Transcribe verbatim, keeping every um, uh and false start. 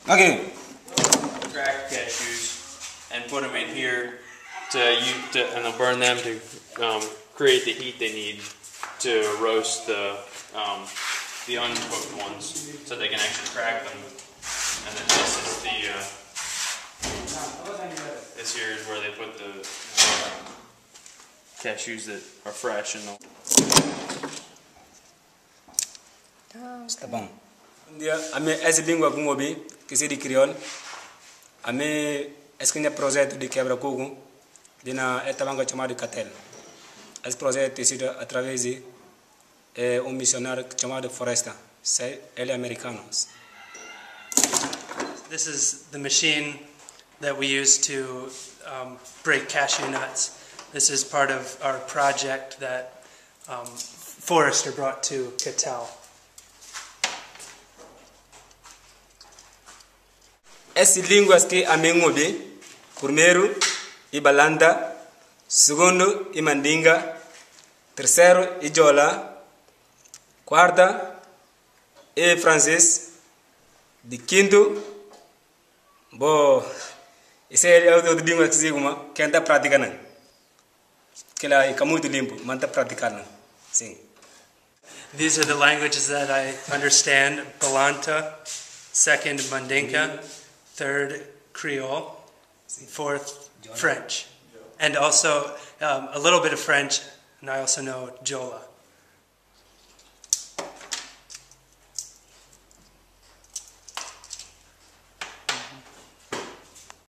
Okay. Crack cashews and put them in here to, you, to and they'll burn them to um, create the heat they need to roast the um, the uncooked ones, so they can actually crack them. And then this is the uh, this here is where they put the uh, cashews that are fresh and. Está bom. Dia ame essa língua com obi que se de crioulo. Ame esse que é projeto de quebra coco de na etabanga chamado Catel. Esse projeto é sido através de é, um missionário chamado Forrester. Ele é americano. This is the machine that we use to um, break cashew nuts. This is part of our project that um, Forrester brought to Catel. Essas línguas que a mim ouvi, primeiro, Ibalanda, segundo, Imandinga, terceiro, Ijola, quarta, e francês, de quinto, bom, isso é outra língua que se chama, que anda praticando, que lá é muito limpo, mas anda praticando, sim. These are the languages that I understand: Balanta, second, Mandinka, third, Creole, fourth, French, and also um, a little bit of French, and I also know Jola.